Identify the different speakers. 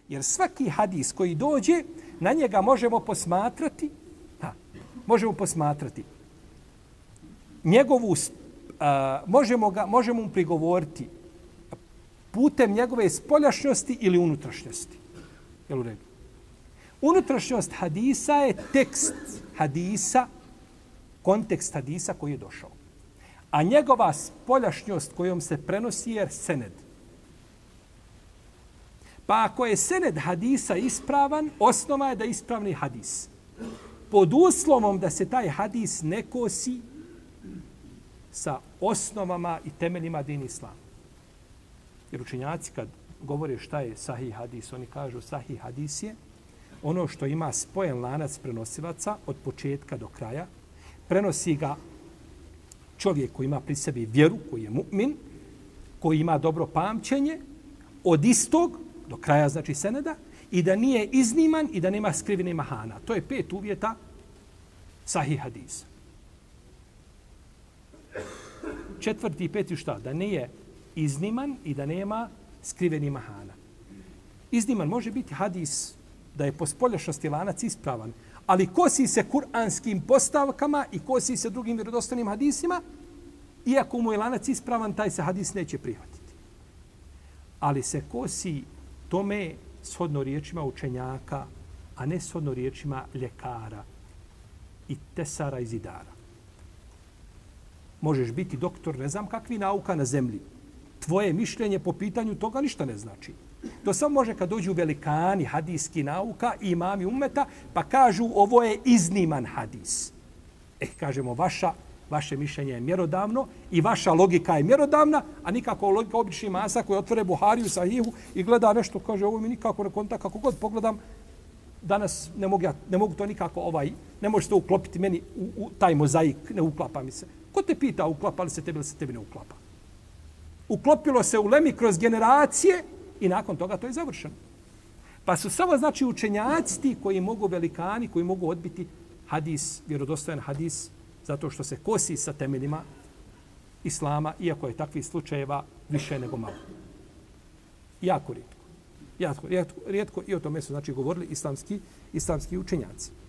Speaker 1: Jer svaki hadis koji dođe, na njega možemo posmatrati njegovu, možemo mu prigovoriti putem njegove spoljašnjosti ili unutrašnjosti. Jel u redu? Unutrašnjost hadisa je tekst hadisa, kontekst hadisa koji je došao. A njegova spoljašnjost kojom se prenosi je sened. Pa ako je sened hadisa ispravan, osnova je da je ispravni hadis. Pod uslovom da se taj hadis ne kosi sa osnovama i temeljima din islama. Jer učenjaci kad govore šta je sahih hadis, oni kažu sahih hadis je ono što ima spojen lanac prenosilaca od početka do kraja. Prenosi ga čovjek koji ima pri sebi vjeru, koji je mu'min, koji ima dobro pamćenje, od istog do kraja, znači seneda, i da nije izniman i da nema skrivene mahana. To je 5 uvjeta sahih hadisa. 4. i 5. šta? Da nije izniman i da nema skriveni mahana. Izniman može biti hadis da je po spoljašnosti lanac ispravan, ali kosi se kuranskim postavkama i kosi se drugim vjerodostojnim hadisima, iako mu je lanac ispravan, taj se hadis neće prihvatiti. Ali se kosi tome shodno riječima učenjaka, a ne shodno riječima ljekara i tesara i zidara. Možeš biti doktor, ne znam kakvi nauka na zemlji. Tvoje mišljenje po pitanju toga ništa ne znači. To samo može kad dođu velikani hadijski nauka i imami ummeta, pa kažu ovo je izniman hadis. Kažemo, vaše mišljenje je mjerodavno i vaša logika je mjerodavna, a nikako logika običnih masa koji otvore Buhariju, Sahihu i gleda nešto, kaže, ovo mi nikako ne konta, kako god pogledam, danas ne mogu to nikako, ne može to uklopiti meni u taj mozaik, ne uklapa mi se. Ko te pita, uklapa li se tebi ili se tebi ne uklapa? Uklopilo se u lemi kroz generacije i nakon toga to je završeno. Pa su samo, znači, učenjaci ti koji mogu velikani, koji mogu odbiti hadis, vjerodostojan hadis, zato što se kosi sa temeljima islama, iako je takvih slučajeva više nego malo. Jako rijetko. Rijetko i o tome su, znači, govorili islamski učenjaci.